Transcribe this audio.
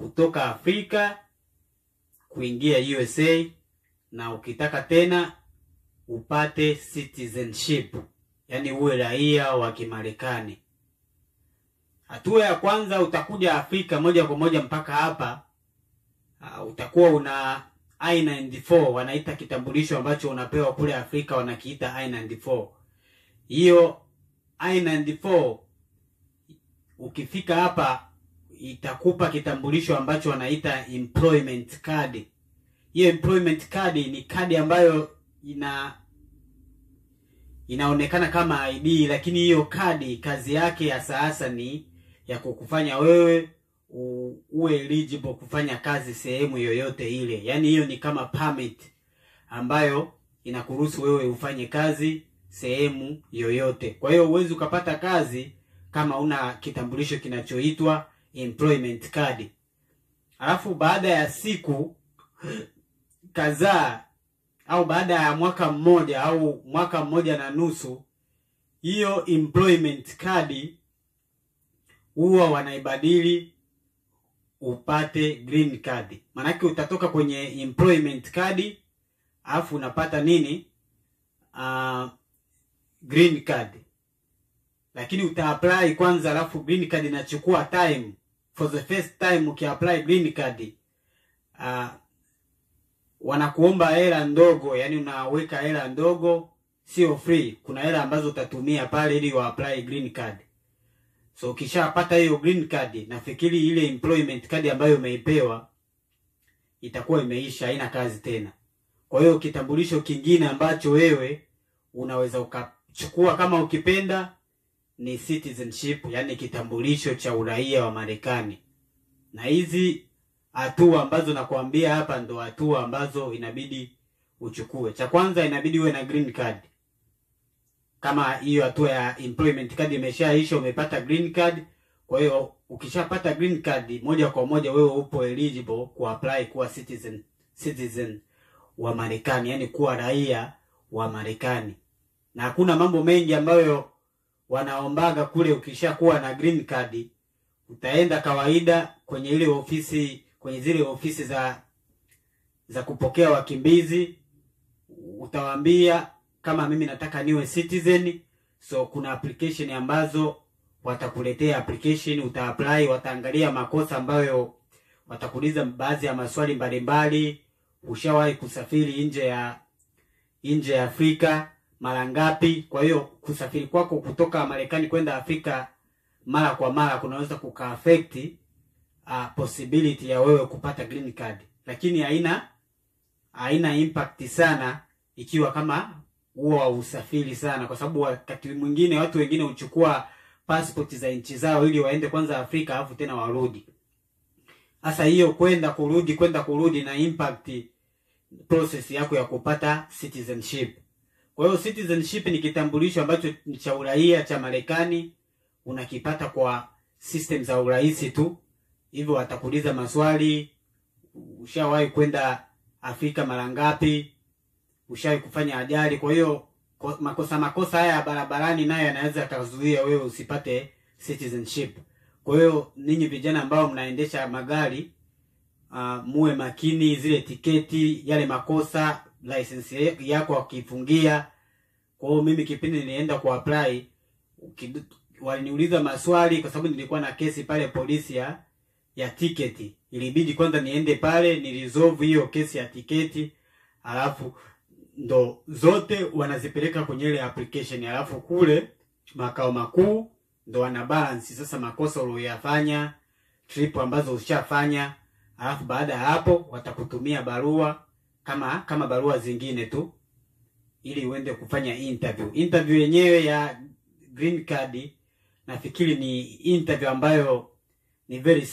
kutoka Afrika kuingia USA, na ukitaka tena upate citizenship, yani uwe raia wa Kimarekani. Hatua ya kwanza, utakuja Afrika moja kwa moja mpaka hapa. Utakuwa una I-94, wanaita kitambulisho ambacho unapewa kule Afrika, wanakiita I-94. Hiyo I-94 ukifika hapa itakupa kitambulisho ambacho wanaita employment card. Hiyo employment card ni kadi ambayo inaonekana kama ID, lakini hiyo kadi kazi yake ya sasa ni ya kukufanya wewe uwe eligible kufanya kazi sehemu yoyote ile. Yani hiyo ni kama permit ambayo inakuruhusu wewe ufanye kazi sehemu yoyote. Kwa hiyo huwezi ukapata kazi kama una kitambulisho kinachoitwa employment card. Alafu baada ya siku kadhaa au baada ya mwaka mmoja au mwaka mmoja na nusu, hiyo employment card huwa wanaibadili upate green card. Manake utatoka kwenye employment card alafu unapata nini? Green card. Lakini utaapply kwanza, alafu green card inachukua time. For the first time ukiapply green card, wanakuomba hela ndogo, yani unaweka hela ndogo, sio free. Kuna hela ambazo utatumia pale ili uapply green card. So ukishapata hiyo green card, nafikiri ile employment card ambayo umeipewa itakuwa imeisha, haina kazi tena. Kwa hiyo kitambulisho kingine ambacho wewe unaweza ukachukua kama ukipenda ni citizenship, yani kitambulisho cha uraia wa Marekani. Na hizi hatua ambazo nakwambia hapa ndo hatua ambazo inabidi uchukue. Cha kwanza inabidi uwe na green card. Kama hiyo hatua ya employment card imeshaisha, umepata green card. Kwa hiyo ukishapata green card, moja kwa moja wewe upo eligible kuapply kuwa citizen wa Marekani, yani kuwa raia wa Marekani. Na hakuna mambo mengi ambayo wanaombaga kule. Ukishakuwa na green card, utaenda kawaida kwenye ile ofisi, kwenye zile ofisi za kupokea wakimbizi. Utawaambia kama mimi nataka niwe citizen, so kuna application ambazo watakuletea application, utaapply, wataangalia makosa ambayo watakuuliza baadhi ya maswali mbalimbali. Ushawahi kusafiri nje ya Afrika mara ngapi? Kwa hiyo kusafiri kwako kutoka Marekani kwenda Afrika mara kwa mara kunaweza kuka-affect possibility ya wewe kupata green card. Lakini haina impact sana ikiwa kama huwa usafiri sana, kwa sababu wakati mwingine watu wengine huchukua passport za nchi zao ili waende kwanza Afrika alafu tena warudi. Sasa hiyo kwenda kurudi na impact process yako ya kupata citizenship. Kwa hiyo citizenship ni kitambulisho ambacho ni cha uraia cha Marekani, unakipata kwa system za urahisi tu. Hivyo watakuuliza maswali, ushawahi kwenda Afrika mara ngapi, ushawahi kufanya ajali. Kwa hiyo makosa haya barabarani nayo yanaweza kuzuia wewe usipate citizenship. Kwa hiyo ninyi vijana ambao mnaendesha magari, muwe makini, zile tiketi, yale makosa, license yako wakifungia. Kwa hiyo mimi kipindi nilienda kuapply, waliniuliza maswali kwa sababu nilikuwa na kesi pale polisi ya tiketi. Ilibidi kwanza niende pale ni resolve hiyo kesi ya tiketi, alafu ndo zote wanazipeleka kwenye ile application, alafu kule makao makuu ndo wana balance sasa makosa uliyofanya, trip ambazo ushafanya. Alafu baada ya hapo watakutumia barua kama barua zingine tu ili uende kufanya interview. Interview yenyewe ya green card nafikiri ni interview ambayo ni very